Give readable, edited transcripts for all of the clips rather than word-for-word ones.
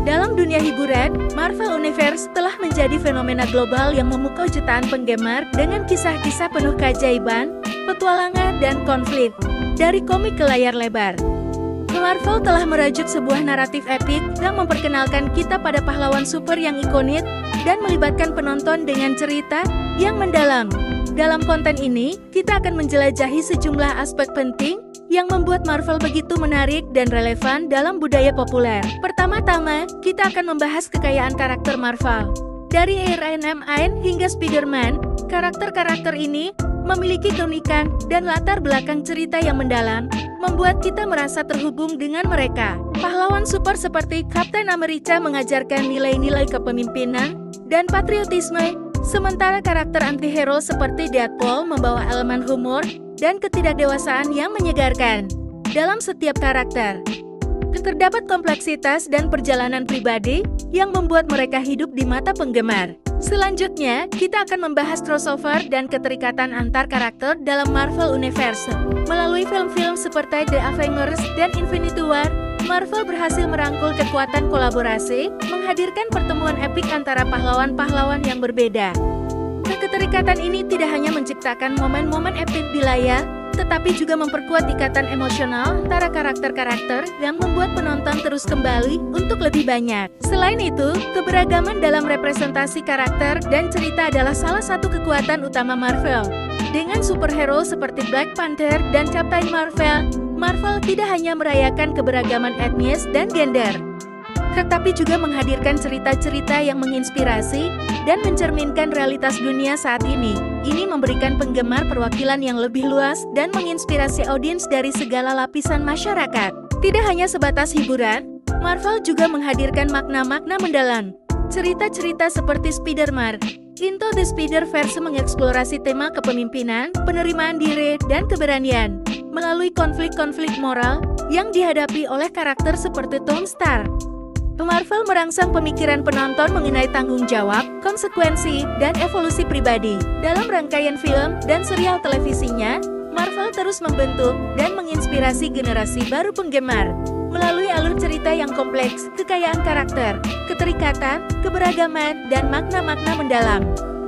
Dalam dunia hiburan, Marvel Universe telah menjadi fenomena global yang memukau jutaan penggemar dengan kisah-kisah penuh keajaiban, petualangan, dan konflik. Dari komik ke layar lebar, Marvel telah merajut sebuah naratif epik yang memperkenalkan kita pada pahlawan super yang ikonik dan melibatkan penonton dengan cerita yang mendalam. Dalam konten ini, kita akan menjelajahi sejumlah aspek penting yang membuat Marvel begitu menarik dan relevan dalam budaya populer. Pertama-tama, kita akan membahas kekayaan karakter Marvel. Dari Iron Man hingga Spider-Man, karakter-karakter ini memiliki keunikan dan latar belakang cerita yang mendalam, membuat kita merasa terhubung dengan mereka. Pahlawan super seperti Captain America mengajarkan nilai-nilai kepemimpinan dan patriotisme, sementara karakter anti-hero seperti Deadpool membawa elemen humor dan ketidakdewasaan yang menyegarkan. Dalam setiap karakter, terdapat kompleksitas dan perjalanan pribadi yang membuat mereka hidup di mata penggemar. Selanjutnya, kita akan membahas crossover dan keterikatan antar karakter dalam Marvel Universe. Melalui film-film seperti The Avengers dan Infinity War, Marvel berhasil merangkul kekuatan kolaborasi, menghadirkan pertemuan epik antara pahlawan-pahlawan yang berbeda. Keterikatan ini tidak hanya menciptakan momen-momen epik di layar, tetapi juga memperkuat ikatan emosional antara karakter-karakter yang membuat penonton terus kembali untuk lebih banyak. Selain itu, keberagaman dalam representasi karakter dan cerita adalah salah satu kekuatan utama Marvel. Dengan superhero seperti Black Panther dan Captain Marvel, Marvel tidak hanya merayakan keberagaman etnis dan gender, tetapi juga menghadirkan cerita-cerita yang menginspirasi dan mencerminkan realitas dunia saat ini. Ini memberikan penggemar perwakilan yang lebih luas dan menginspirasi audiens dari segala lapisan masyarakat. Tidak hanya sebatas hiburan, Marvel juga menghadirkan makna-makna mendalam. Cerita-cerita seperti Spider-Man Into the Spider-Verse mengeksplorasi tema kepemimpinan, penerimaan diri, dan keberanian melalui konflik-konflik moral yang dihadapi oleh karakter seperti Tony Stark. Marvel merangsang pemikiran penonton mengenai tanggung jawab, konsekuensi, dan evolusi pribadi. Dalam rangkaian film dan serial televisinya, Marvel terus membentuk dan menginspirasi generasi baru penggemar. Melalui alur cerita yang kompleks, kekayaan karakter, keterikatan, keberagaman, dan makna-makna mendalam,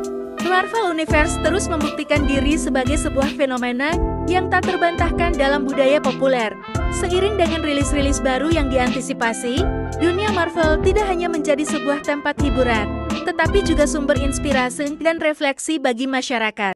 Marvel Universe terus membuktikan diri sebagai sebuah fenomena yang tak terbantahkan dalam budaya populer. Seiring dengan rilis-rilis baru yang diantisipasi, dunia Marvel tidak hanya menjadi sebuah tempat hiburan, tetapi juga sumber inspirasi dan refleksi bagi masyarakat.